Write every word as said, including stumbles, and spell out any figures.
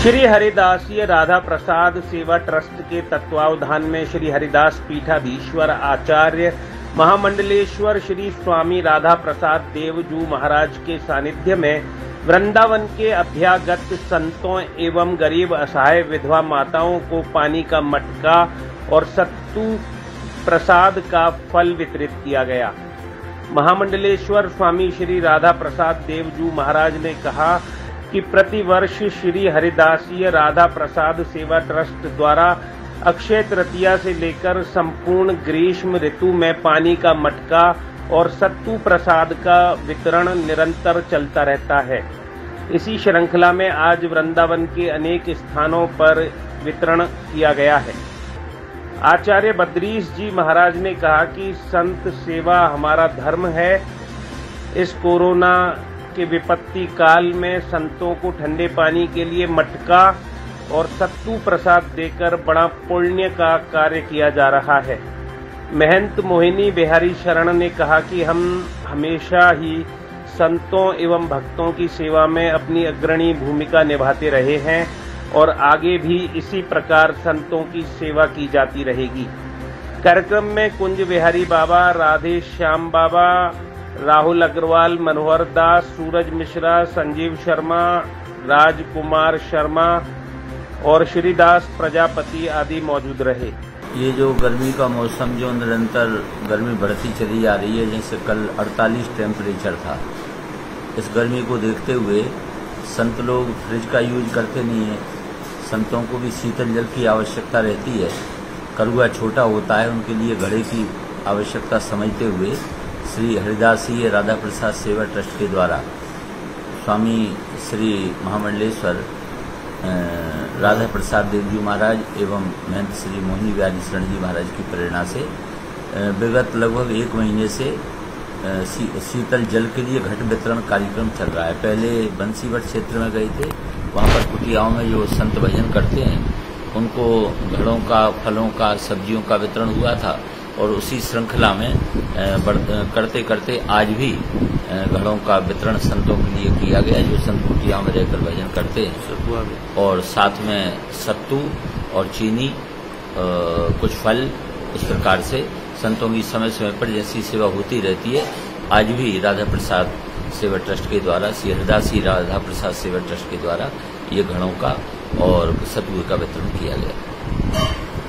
श्री हरिदासीय राधा प्रसाद सेवा ट्रस्ट के तत्वावधान में श्री हरिदास पीठाधीश्वर आचार्य महामंडलेश्वर श्री स्वामी राधा प्रसाद देवजू महाराज के सानिध्य में वृंदावन के अभ्यागत संतों एवं गरीब असहाय विधवा माताओं को पानी का मटका और सत्तू प्रसाद का फल वितरित किया गया। महामंडलेश्वर स्वामी श्री राधा प्रसाद देवजू महाराज ने कहा कि प्रतिवर्ष श्री हरिदासीय राधा प्रसाद सेवा ट्रस्ट द्वारा अक्षय तृतीया से लेकर संपूर्ण ग्रीष्म ऋतु में पानी का मटका और सत्तू प्रसाद का वितरण निरंतर चलता रहता है। इसी श्रृंखला में आज वृंदावन के अनेक स्थानों पर वितरण किया गया है। आचार्य बद्रीश जी महाराज ने कहा कि संत सेवा हमारा धर्म है। इस कोरोना के विपत्ति काल में संतों को ठंडे पानी के लिए मटका और सत्तू प्रसाद देकर बड़ा पुण्य का कार्य किया जा रहा है। महंत मोहिनी बिहारी शरण ने कहा कि हम हमेशा ही संतों एवं भक्तों की सेवा में अपनी अग्रणी भूमिका निभाते रहे हैं और आगे भी इसी प्रकार संतों की सेवा की जाती रहेगी। कार्यक्रम में कुंज बिहारी बाबा, राधे श्याम बाबा, राहुल अग्रवाल, मनोहर दास, सूरज मिश्रा, संजीव शर्मा, राजकुमार शर्मा और श्रीदास प्रजापति आदि मौजूद रहे। ये जो गर्मी का मौसम जो निरंतर गर्मी बढ़ती चली जा रही है, जैसे कल अड़तालीस टेम्परेचर था, इस गर्मी को देखते हुए संत लोग फ्रिज का यूज करते नहीं है। संतों को भी शीतल जल की आवश्यकता रहती है। करुआ छोटा होता है, उनके लिए घड़े की आवश्यकता समझते हुए श्री हरिदासीय राधा प्रसाद सेवा ट्रस्ट के द्वारा स्वामी श्री महामंडलेश्वर राधा प्रसाद देवजी महाराज एवं महंत श्री मोहिनी बिहारी शरण जी महाराज की प्रेरणा से विगत लगभग एक महीने से शीतल जल के लिए घट वितरण कार्यक्रम चल रहा है। पहले बंसीवट क्षेत्र में गए थे, वहाँ पर कुटियाओं में जो संत भजन करते हैं उनको घड़ों का, फलों का, सब्जियों का वितरण हुआ था और उसी श्रृंखला में करते करते आज भी घड़ों का वितरण संतों के लिए किया गया, जो संत कुटियाओं में रहकर भजन करते हैं। और साथ में सत्तू और चीनी, कुछ फल, इस प्रकार से संतों की समय समय पर जैसी सेवा होती रहती है, आज भी राधा प्रसाद सेवा ट्रस्ट के द्वारा, श्री हरिदासी राधा प्रसाद सेवा ट्रस्ट के द्वारा ये घड़ों का और सत्तू का वितरण किया गया।